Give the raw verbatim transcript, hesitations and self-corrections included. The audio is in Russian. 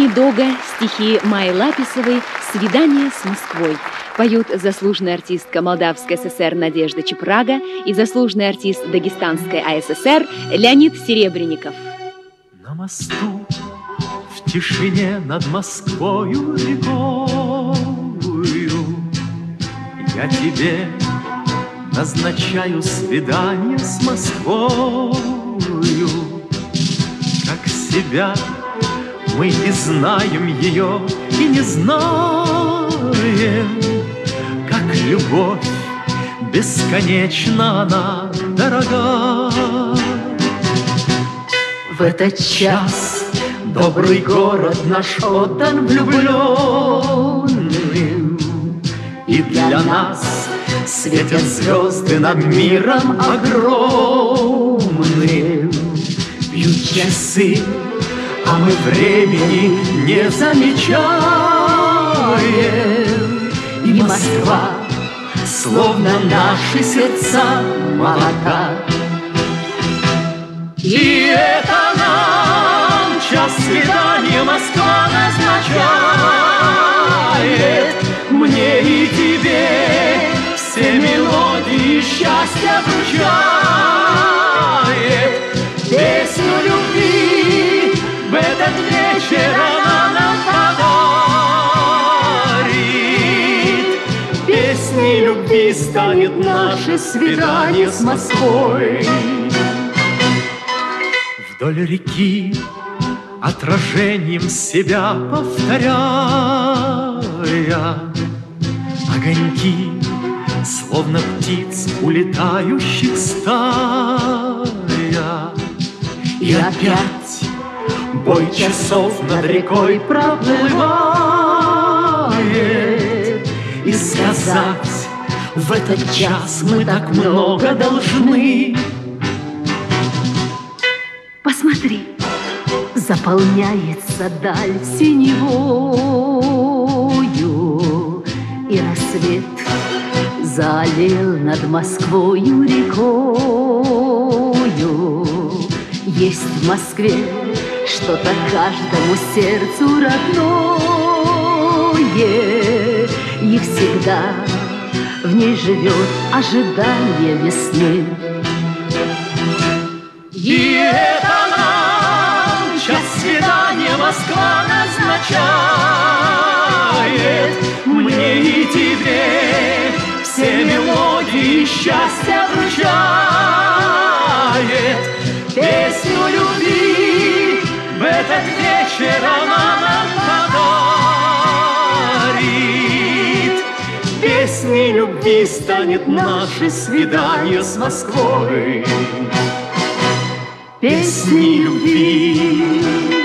исполнении Дога стихи Майи Лаписовой «Свидание с Москвой». Поют заслуженная артистка Молдавской ССР Надежда Чепрага и заслуженный артист Дагестанской АССР Леонид Серебренников. На мосту в тишине над Москвою рекою я тебе назначаю свидание с Москвою. Как себя мы не знаем ее и не знаем, как любовь бесконечна она дорога. В этот час добрый город наш отдан влюбленным, и для нас светят звезды над миром огромным. Бьют часы, а мы времени не замечаем, и Москва, словно наши сердца, молока. И это нам час свидания Москва назначает, мне и тебе все мелодии счастья вручает. Песню любви в этот вечер она нам подарит. Песней любви станет наше свидание с Москвой. Вдоль реки, отражением себя повторяя, огоньки, словно птиц, улетающих стая. И опять бой часов над рекой проплывает, и сказать в этот час мы так много должны. Посмотри, заполняется даль синевою, и рассвет залил над Москвою рекою. Есть в Москве что-то каждому сердцу родное, и всегда в ней живет ожидание весны. И это нам час свидания Москва назначает, мне и тебе все мелодии счастья вручает. Песню любви в этот вечер она нам подарит. Песней любви станет наше свидание с Москвой. Песни любви.